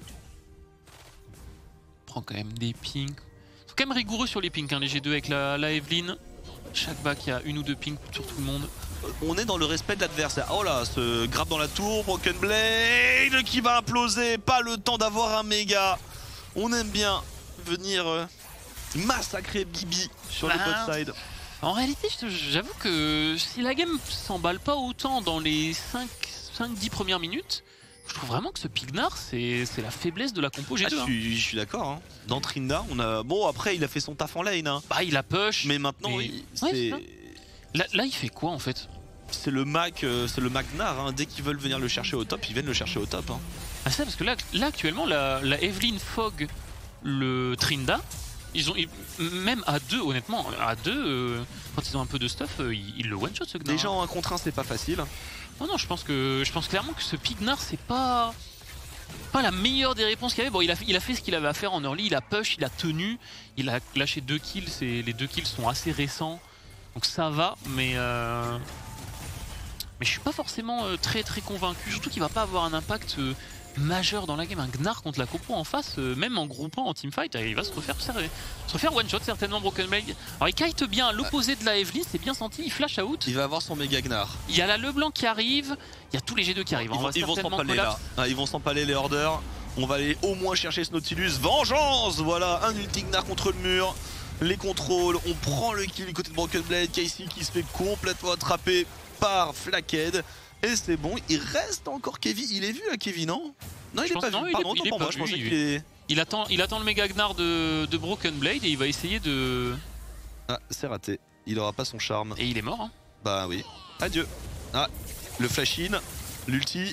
Il prend quand même des pings. Ils sont quand même rigoureux sur les pings, hein, les G deux avec la, la Evelyn. Chaque back, il y a une ou deux pings sur tout le monde. On est dans le respect de l'adversaire. Oh là, ce grab dans la tour, Broken Blade qui va imploser. Pas le temps d'avoir un méga. On aime bien venir euh, massacrer Bibi sur bah, le bot side. En réalité, j'avoue que si la game s'emballe pas autant dans les cinq dix premières minutes, je trouve vraiment que ce Pignar, c'est la faiblesse de la compo G deux. Ah, hein. Je suis, je suis d'accord. Hein. Dans Trinda, on a. Bon, après, il a fait son taf en lane. Hein. Bah, il a push. Mais maintenant, mais... il... ouais, là, là, il fait quoi en fait? C'est le Mac, euh, c'est le Magnar. Hein. Dès qu'ils veulent venir le chercher au top, ils viennent le chercher au top. Hein. Ah, ça, parce que là, là actuellement, la, la Evelyn Fog, le Trinda. Ils ont, ils, même à deux, honnêtement, à deux, euh, quand ils ont un peu de stuff, euh, ils, ils le one-shot ce Gnar. Déjà en un contre un, c'est pas facile. Non, non, je pense, que, je pense clairement que ce Pignar, c'est pas, pas la meilleure des réponses qu'il y avait. Bon, il a, il a fait ce qu'il avait à faire en early, il a push, il a tenu, il a lâché deux kills, les deux kills sont assez récents, donc ça va, mais, euh, mais je suis pas forcément euh, très très convaincu, surtout qu'il va pas avoir un impact euh, majeur dans la game. Un Gnar contre la compo en face, euh, même en groupant en teamfight, il va se refaire, se refaire one shot certainement Broken Blade. Alors il kite bien à l'opposé de la Evelyn, c'est bien senti, il flash out. Il va avoir son méga Gnar. Il y a la Leblanc qui arrive, il y a tous les G deux qui arrivent. Ils on vont, va ils vont s'empaler là, ah, ils vont s'empaler les Hordeurs. On va aller au moins chercher ce Nautilus. Vengeance. Voilà, un ulti Gnar contre le mur. Les contrôles, on prend le kill du côté de Broken Blade. Casey qui se fait complètement attraper par Flackhead. Et c'est bon, il reste encore Kevin. Il est vu là, Kevin, non? Non, il est pas vu. Pardon, pour moi, je pensais qu'il est... Il attend, il attend le méga Gnar de, de Broken Blade et il va essayer de... Ah, c'est raté. Il aura pas son charme. Et il est mort. Hein. Bah oui. Adieu. Ah, le flash in, l'ulti.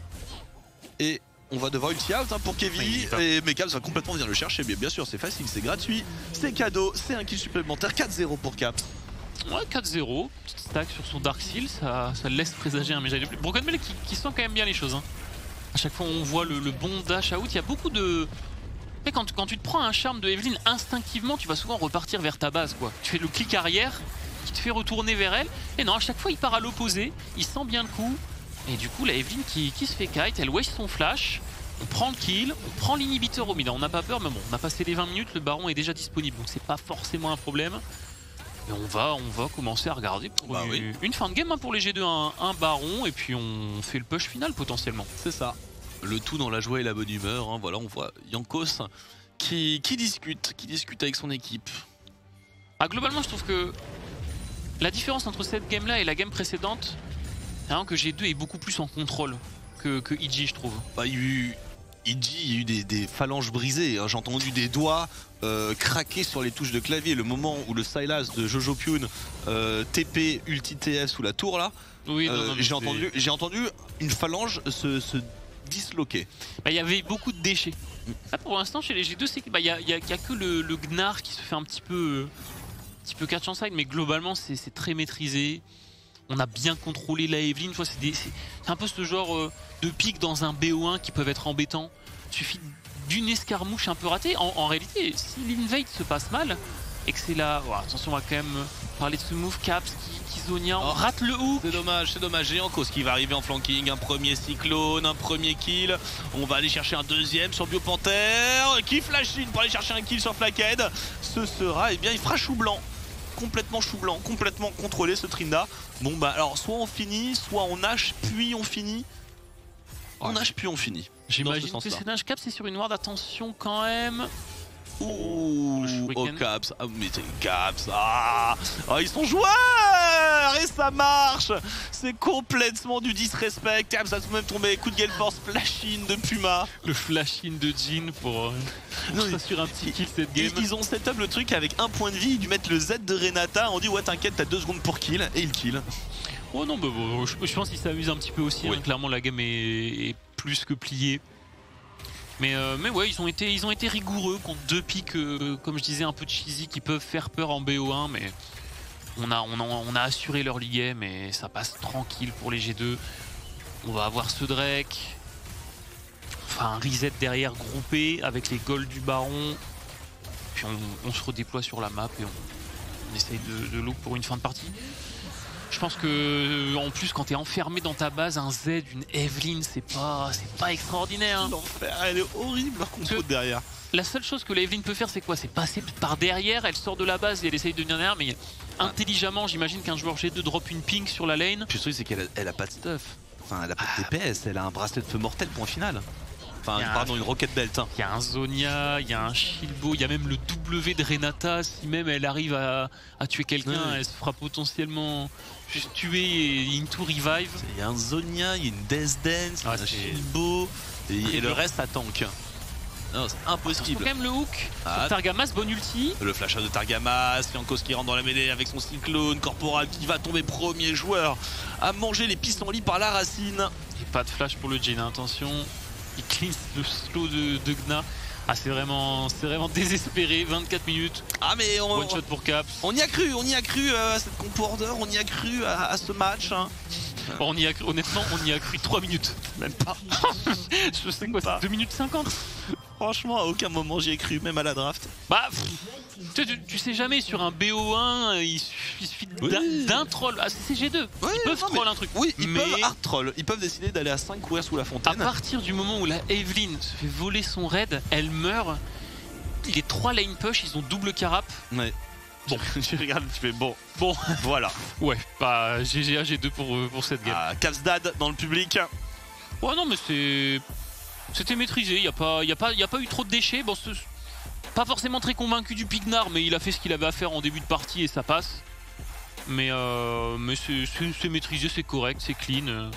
Et on va devoir ulti out hein, pour Kevin. Et Mekams va complètement venir le chercher. Bien, bien sûr, c'est facile, c'est gratuit. C'est cadeau, c'est un kill supplémentaire. quatre zéro pour Cap. Ouais, quatre zéro. Petite stack sur son Dark Seal. Ça, ça laisse présager un méga de plus. Broken Blade qui, qui sent quand même bien les choses. Hein. À chaque fois on voit le, le bon dash out, il y a beaucoup de... Et quand, quand tu te prends un charme de Evelyn, instinctivement tu vas souvent repartir vers ta base quoi. Tu fais le clic arrière qui te fait retourner vers elle. Et non, à chaque fois il part à l'opposé, il sent bien le coup. Et du coup la Evelyn qui, qui se fait kite, elle waste son flash. On prend le kill, on prend l'inhibiteur au mid. On n'a pas peur mais bon, on a passé les vingt minutes, le baron est déjà disponible. Donc c'est pas forcément un problème. Et on va, on va commencer à regarder pour bah une, oui. une fin de game hein, pour les G deux, un, un baron et puis on fait le push final potentiellement. C'est ça. Le tout dans la joie et la bonne humeur. Hein. Voilà, on voit Jankos qui, qui discute, qui discute avec son équipe. Ah, globalement, je trouve que la différence entre cette game là et la game précédente, c'est que G deux est beaucoup plus en contrôle que, que I G, je trouve. Bah, il, I G, il y a eu des, des phalanges brisées, hein. J'ai entendu des doigts euh, craquer sur les touches de clavier. Le moment où le Sylas de Jojo Pyun euh, T P ulti T F sous la tour là, oui, euh, j'ai entendu, j'ai entendu une phalange se, se disloquer. Bah, il y avait beaucoup de déchets. Là, pour l'instant chez les G deux, c'est qu'il bah, y, a, y, a, y a que le, le Gnar qui se fait un petit peu, un petit peu catch en side, mais globalement c'est très maîtrisé. On a bien contrôlé la Evelyn, c'est un peu ce genre euh, de pics dans un B O un qui peuvent être embêtants. Il suffit d'une escarmouche un peu ratée. En, en réalité, si l'invade se passe mal, et que c'est là... Oh, attention, on va quand même parler de ce move, Caps qui, qui Zonia, on oh, rate le hook. C'est dommage, c'est dommage. Géant Cause qui va arriver en flanking, un premier cyclone, un premier kill. On va aller chercher un deuxième sur Biopanther, qui flash in pour aller chercher un kill sur Flackhead. Ce sera, eh bien, il fera chou blanc. Complètement chou blanc, complètement contrôlé ce Trinda. Bon bah alors soit on finit, soit on nage puis on finit. On nage puis on finit. J'imagine que c'est nage. Caps, c'est sur une ward, attention quand même. Ouh, oh Caps, ah, mais c'est Caps, ah, oh, ils sont joueurs et ça marche. C'est complètement du disrespect. Caps a tout de même tombé, coup de Gale Force, flash-in de Puma. Le flash-in de Jhin pour, pour s'assurer un petit kill cette game. Ils, ils ont set up le truc avec un point de vie, ils lui mettent le Z de Renata, on dit ouais t'inquiète t'as deux secondes pour kill, et il kill. Oh non, bah, bah, je, je pense qu'il s'amuse un petit peu aussi, oui. Hein, clairement la game est, est plus que pliée. Mais, euh, mais ouais, ils ont été, ils ont été rigoureux contre deux pics, euh, comme je disais, un peu cheesy qui peuvent faire peur en B O un. Mais on a, on a, on a assuré leur league game et ça passe tranquille pour les G deux. On va avoir ce Drake. Enfin, un reset derrière groupé avec les golds du baron. Puis on, on se redéploie sur la map et on, on essaye de, de look pour une fin de partie. Je pense que en plus quand t'es enfermé dans ta base, un Z, une Evelyn, c'est pas, c'est pas extraordinaire. Hein. L'enfer, elle est horrible leur contrôle derrière. La seule chose que la Evelyn peut faire, c'est quoi? C'est passer par derrière, elle sort de la base et elle essaye de venir derrière, mais ah. intelligemment, j'imagine qu'un joueur G deux drop une ping sur la lane. Puis le truc, c'est qu'elle a, elle a pas de stuff. Enfin, elle a pas de D P S, elle a un bracelet de feu mortel, point final. Enfin, pardon, un... une rocket belt. Hein. Il y a un Zonia, il y a un Shilbo, il y a même le W de Renata. Si même elle arrive à, à tuer quelqu'un, oui. Elle se fera potentiellement juste tuer et into revive. Il y a un Zonia, il y a une Death Dance, ah, un Shilbo, et, et le reste à tank. Non, c'est impossible. Quand même le hook ah. sur Targamas, bon ulti. Le flash de Targamas, Yankos qui rentre dans la mêlée avec son cyclone, Corporal qui va tomber premier joueur à manger les pissenlits par la racine. Et pas de flash pour le Jhin, attention. Il clean le slow de, de Gna. Ah, c'est vraiment, c'est vraiment désespéré. vingt-quatre minutes. Ah, mais on, one shot pour Caps. On y a cru, on y a cru à cette compo order, on y a cru à, à ce match. Hein. Bon, on y a cru, honnêtement, on y a cru trois minutes. Même pas. Je sais quoi, c'est deux minutes cinquante. Franchement, à aucun moment j'y ai cru, même à la draft. Bah, tu, tu, tu sais jamais, sur un B O un, il suffit d'un oui. troll. Ah, c'est G deux. Oui, ils peuvent non, troll un truc. Oui, ils mais... peuvent hard troll. Ils peuvent décider d'aller à cinq courir sous la fontaine. À partir du moment où la Evelyn se fait voler son raid, elle meurt. Les trois lane push, ils ont double carap. Ouais. Bon, tu regardes, tu fais bon. Bon, voilà. Ouais, bah G G A G deux pour, pour cette game. Ah, Capsdad dans le public. Ouais, non, mais c'est. C'était maîtrisé, il n'y a, a, a pas eu trop de déchets. Bon, pas forcément très convaincu du Pignar, mais il a fait ce qu'il avait à faire en début de partie et ça passe. Mais, euh, mais c'est maîtrisé, c'est correct, c'est clean.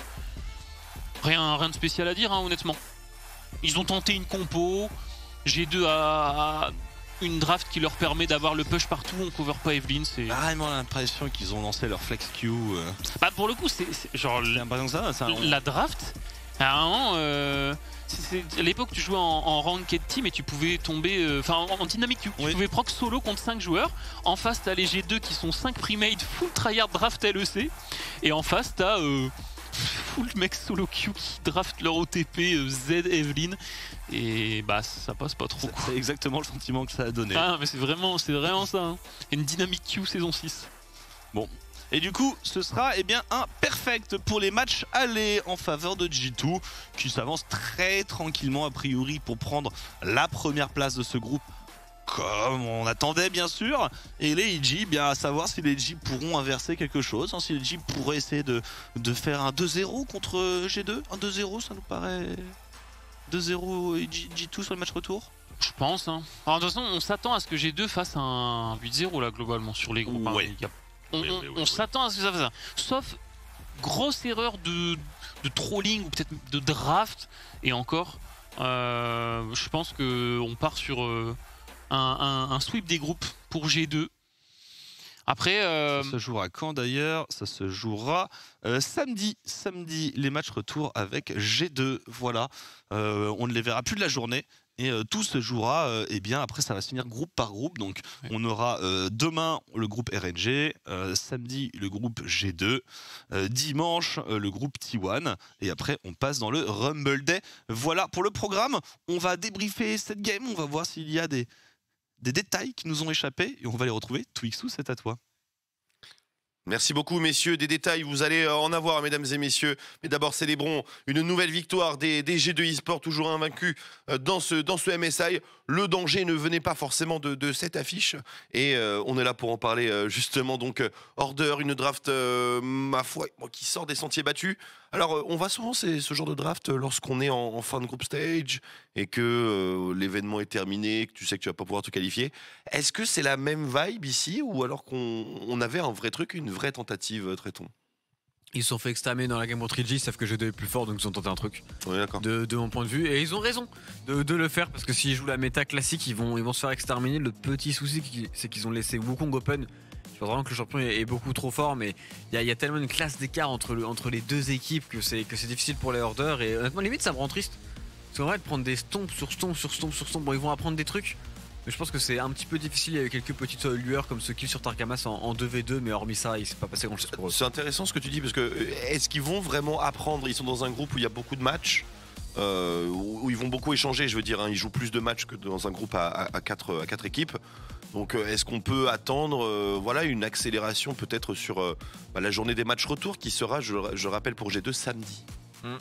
Rien, rien de spécial à dire, hein, honnêtement. Ils ont tenté une compo. G deux a une draft qui leur permet d'avoir le push partout, on cover pas Evelyn. C'est vraiment l'impression qu'ils ont lancé leur flex Q. Euh... Bah, pour le coup, c'est genre. Ça, ça, on... La draft, à un moment. Euh... À l'époque, tu jouais en, en ranked team et tu pouvais tomber, enfin euh, en, en dynamique, tu, oui. tu pouvais proc solo contre cinq joueurs. En face, t'as les G deux qui sont cinq premade full tryhard draft L E C. Et en face, t'as euh, full mec solo Q qui draft leur O T P euh, Z Evelyn. Et bah, ça passe pas trop. C'est exactement le sentiment que ça a donné. Ah, mais c'est vraiment, c'est vraiment ça. Hein. Une dynamique Q saison six. Bon. Et du coup, ce sera eh bien, un perfect pour les matchs allés en faveur de G deux qui s'avance très tranquillement a priori pour prendre la première place de ce groupe comme on attendait bien sûr. Et les I G, bien à savoir si les G pourront inverser quelque chose, hein, si les G pourraient essayer de, de faire un deux zéro contre G deux. Un deux zéro, ça nous paraît deux zéro G deux sur le match retour. Je pense. Hein. Alors, de toute façon, on s'attend à ce que G deux fasse un huit zéro là globalement sur les groupes. Ouais. Hein. Il y a... On, on, on s'attend à ce que ça fasse ça. Sauf grosse erreur de, de trolling ou peut-être de draft. Et encore, Euh, je pense qu'on part sur euh, un, un, un sweep des groupes pour G deux. Après, euh... ça se jouera quand d'ailleurs? Ça se jouera euh, samedi. Samedi, les matchs retour avec G deux. Voilà, euh, on ne les verra plus de la journée. Et euh, tout se jouera, euh, et bien après ça va se finir groupe par groupe. Donc ouais. on aura euh, demain le groupe R N G, euh, samedi le groupe G deux, euh, dimanche euh, le groupe T un, et après on passe dans le Rumble Day. Voilà pour le programme. On va débriefer cette game, on va voir s'il y a des, des détails qui nous ont échappé, et on va les retrouver. Twixou, c'est à toi. Merci beaucoup, messieurs. Des détails, vous allez en avoir, mesdames et messieurs. Mais d'abord, célébrons une nouvelle victoire des, des G deux eSports, toujours invaincus dans ce, dans ce M S I. Le danger ne venait pas forcément de, de cette affiche. Et euh, on est là pour en parler, euh, justement. Donc, euh, Order, une draft, euh, ma foi, qui sort des sentiers battus. Alors, euh, on va souvent c'est ce genre de draft lorsqu'on est en, en fin de group stage et que euh, l'événement est terminé, que tu sais que tu vas pas pouvoir te qualifier. Est-ce que c'est la même vibe ici, ou alors qu'on on avait un vrai truc, une vraie tentative, Tréton? Ils se sont fait exterminer dans la Game of G, sauf que G deux est plus fort, donc ils ont tenté un truc. Oui, d'accord. De, de mon point de vue, et ils ont raison de, de le faire, parce que s'ils jouent la méta classique, ils vont, ils vont se faire exterminer. Le petit souci, c'est qu'ils ont laissé Wukong open. Je pense vraiment que le champion est, est beaucoup trop fort, mais il y, y a tellement une classe d'écart entre, le, entre les deux équipes que c'est, que c'est difficile pour les Horders. Et honnêtement, limite, ça me rend triste. Parce qu'en vrai, de prendre des stompes sur stompes sur stompes sur stompes, bon, ils vont apprendre des trucs. Mais je pense que c'est un petit peu difficile. Il y a eu quelques petites lueurs comme ce kill sur Tarkamas en, en deux v deux, mais hormis ça, il s'est pas passé grand chose pour eux. C'est intéressant ce que tu dis, parce que est-ce qu'ils vont vraiment apprendre? Ils sont dans un groupe où il y a beaucoup de matchs, euh, où ils vont beaucoup échanger, je veux dire, hein, ils jouent plus de matchs que dans un groupe à, à, à, quatre, à quatre équipes. Donc est-ce qu'on peut attendre euh, voilà, une accélération peut-être sur euh, bah, la journée des matchs retour qui sera, je, je rappelle, pour G deux samedi? mmh.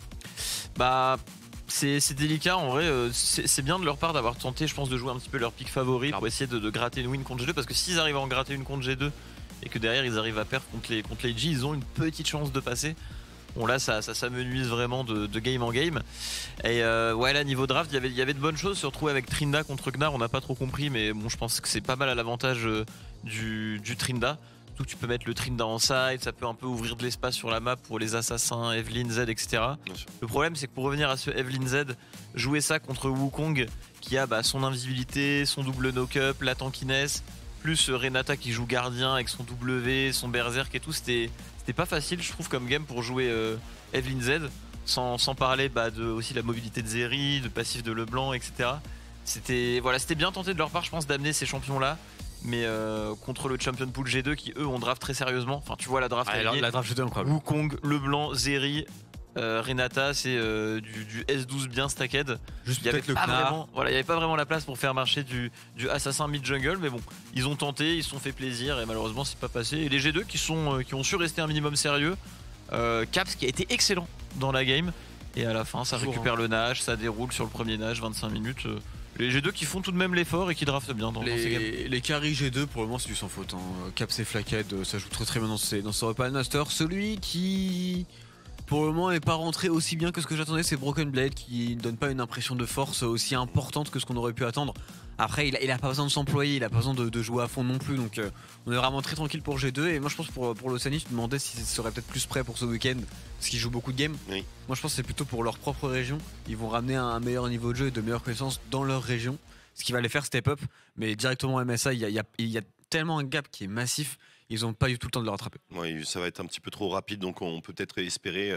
Bah... C'est, c'est délicat en vrai, euh, c'est, c'est bien de leur part d'avoir tenté, je pense, de jouer un petit peu leur pick favori pour essayer de, de gratter une win contre G deux, parce que s'ils arrivent à en gratter une contre G deux et que derrière ils arrivent à perdre contre les, contre les G, ils ont une petite chance de passer. Bon là ça, ça s'amenuise vraiment de, de game en game. Et euh, ouais là niveau draft, y il y avait de bonnes choses, se retrouver avec Trinda contre Gnar, on n'a pas trop compris, mais bon je pense que c'est pas mal à l'avantage euh, du, du Trinda. Tu peux mettre le Trinda en side, ça peut un peu ouvrir de l'espace sur la map pour les assassins, Evelyn Z, et cetera. Le problème, c'est que pour revenir à ce Evelyn Z, jouer ça contre Wukong, qui a bah, son invisibilité, son double knock-up, la tankiness, plus Renata qui joue gardien avec son W, son berserk et tout, c'était, c'était pas facile, je trouve, comme game pour jouer euh, Evelyn Z, sans, sans parler bah, de aussi la mobilité de Zeri, de passif de Leblanc, et cetera. C'était, voilà, c'était bien tenté de leur part, je pense, d'amener ces champions-là. Mais euh, contre le Champion Pool G deux qui eux on draft très sérieusement. Enfin tu vois la draft, ah, la, la draft G deux incroyable. Wukong, Leblanc, Zeri, euh, Renata, c'est euh, du, du S douze bien stacked. Juste il y avait peut-être pas le vraiment, voilà, il y avait pas vraiment la place pour faire marcher du, du assassin mid jungle, mais bon ils ont tenté, ils se sont fait plaisir et malheureusement c'est pas passé. Et les G deux qui sont euh, qui ont su rester un minimum sérieux. Euh, Caps qui a été excellent dans la game et à la fin ça Toujours, récupère hein. le nage, ça déroule sur le premier nage, vingt-cinq minutes. Euh, Les G deux qui font tout de même l'effort et qui draftent bien dans, les, dans ces games. Les carry G deux pour le moment c'est du sans faute. Hein. Caps et Flackhead, ça joue très très bien dans ce, dans ce Repan Master. Celui qui pour le moment n'est pas rentré aussi bien que ce que j'attendais, c'est Broken Blade, qui ne donne pas une impression de force aussi importante que ce qu'on aurait pu attendre. Après il a, il a pas besoin de s'employer, il a pas besoin de, de jouer à fond non plus, donc euh, on est vraiment très tranquille pour G deux. Et moi je pense pour, pour l'Océanie, je me demandais s'ils seraient peut-être plus prêts pour ce week-end, parce qu'ils jouent beaucoup de games. Oui. Moi je pense que c'est plutôt pour leur propre région, ils vont ramener un, un meilleur niveau de jeu et de meilleures connaissances dans leur région, ce qui va les faire step up. Mais directement en M S I, il y a, il y a, il y a tellement un gap qui est massif, ils n'ont pas eu tout le temps de le rattraper. Oui, ça va être un petit peu trop rapide, donc on peut peut-être espérer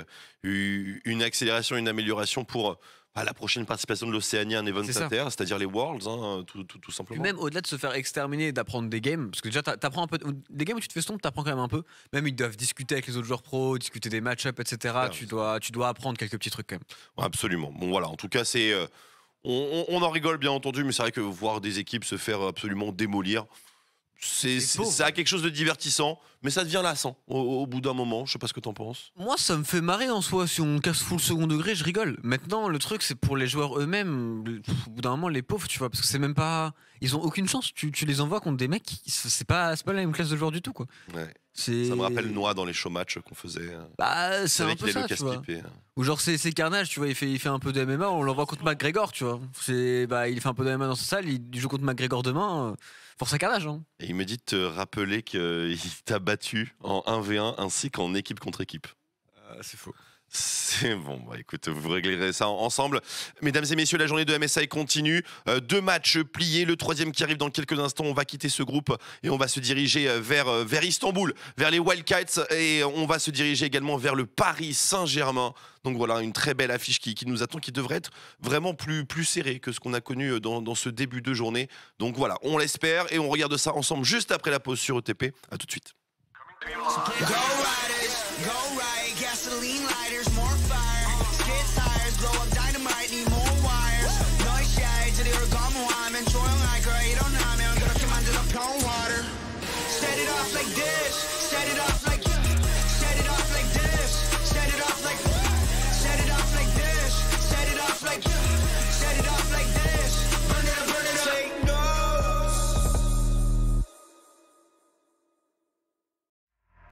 une accélération, une amélioration pour à la prochaine participation de l'Océanie, un event C'est inter, c'est-à-dire les Worlds, hein, tout, tout, tout simplement. Puis même au-delà de se faire exterminer et d'apprendre des games, parce que déjà t'apprends un peu, des games où tu te fais stomp, t'apprends quand même un peu. Même ils doivent discuter avec les autres joueurs pro, discuter des match-ups, et cetera. Ouais, tu dois, tu dois apprendre quelques petits trucs quand même. Ouais, absolument. Bon voilà, en tout cas c'est, euh, on, on en rigole bien entendu, mais c'est vrai que voir des équipes se faire absolument démolir, c'est, c'est, ça a quelque chose de divertissant, mais ça devient lassant au, au bout d'un moment. Je sais pas ce que t'en penses. Moi, ça me fait marrer en soi. Si on casse full second degré, je rigole. Maintenant, le truc, c'est pour les joueurs eux-mêmes. Au bout d'un moment, les pauvres, tu vois, parce que c'est même pas. Ils ont aucune chance. Tu, tu les envoies contre des mecs, qui... c'est pas, c'est pas la même classe de joueurs du tout, quoi. Ouais. C'est... Ça me rappelle Noah dans les showmatchs qu'on faisait. Bah, c'est un peu ça, tu vois. Et... Ou genre, c'est, c'est Carnage, tu vois, il fait, il fait un peu de M M A, on l'envoie contre McGregor, tu vois. C'est, bah, il fait un peu de M M A dans sa salle, il joue contre McGregor demain. Force à Carnage, hein. Et il me dit de te rappeler qu'il t'a battu en un v un ainsi qu'en équipe contre équipe. Euh, c'est faux. C'est bon, bah écoute, vous réglerez ça ensemble. Mesdames et messieurs, la journée de M S I continue. Euh, deux matchs pliés, le troisième qui arrive dans quelques instants. On va quitter ce groupe et on va se diriger vers, vers Istanbul, vers les Wildcats, et on va se diriger également vers le Paris Saint-Germain. Donc voilà, une très belle affiche qui, qui nous attend, qui devrait être vraiment plus, plus serrée que ce qu'on a connu dans, dans ce début de journée. Donc voilà, on l'espère et on regarde ça ensemble juste après la pause sur E T P. À tout de suite. Go riders, go right, gasoline lighters, more fire, skid tires, blow up.